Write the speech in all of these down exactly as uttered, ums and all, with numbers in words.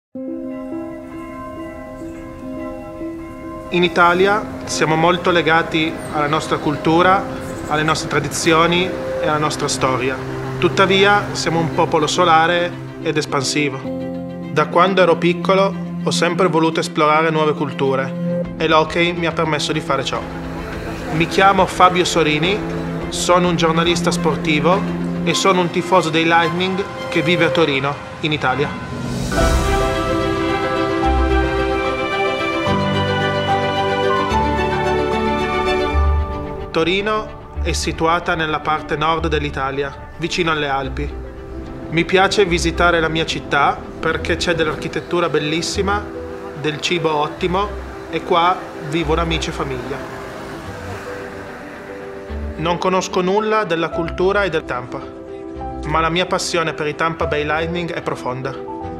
In Italia siamo molto legati alla nostra cultura, alle nostre tradizioni e alla nostra storia. Tuttavia siamo un popolo solare ed espansivo. Da quando ero piccolo ho sempre voluto esplorare nuove culture e l'hockey mi ha permesso di fare ciò. Mi chiamo Fabio Sorini, sono un giornalista sportivo e sono un tifoso dei Lightning che vive a Torino, in Italia. Torino è situata nella parte nord dell'Italia, vicino alle Alpi. Mi piace visitare la mia città perché c'è dell'architettura bellissima, del cibo ottimo e qua vivono amici e famiglia. Non conosco nulla della cultura e del Tampa, ma la mia passione per i Tampa Bay Lightning è profonda.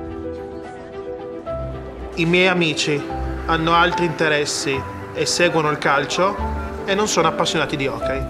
I miei amici hanno altri interessi e seguono il calcio e non sono appassionati di hockey.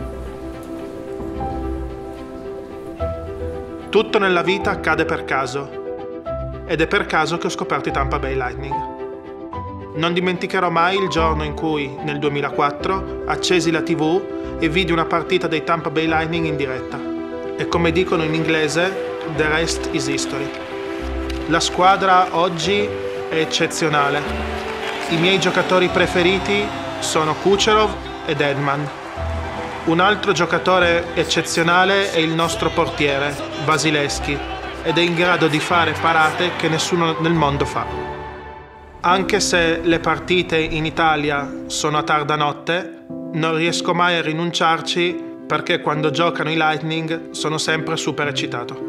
Tutto nella vita accade per caso ed è per caso che ho scoperto i Tampa Bay Lightning. Non dimenticherò mai il giorno in cui, nel duemilaquattro, accesi la tivù e vidi una partita dei Tampa Bay Lightning in diretta. E come dicono in inglese, the rest is history. La squadra oggi è eccezionale. I miei giocatori preferiti sono Kucherov ed Edman. Un altro giocatore eccezionale è il nostro portiere, Vasilevskiy, ed è in grado di fare parate che nessuno nel mondo fa. Anche se le partite in Italia sono a tarda notte, non riesco mai a rinunciarci perché quando giocano i Lightning sono sempre super eccitato.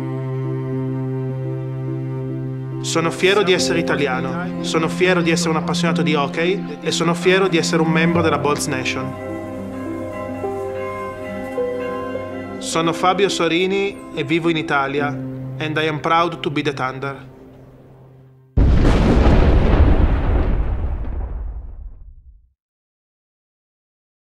Sono fiero di essere italiano, sono fiero di essere un appassionato di hockey e sono fiero di essere un membro della Bolts Nation. Sono Fabio Sorini e vivo in Italia, and I am proud to be the Thunder.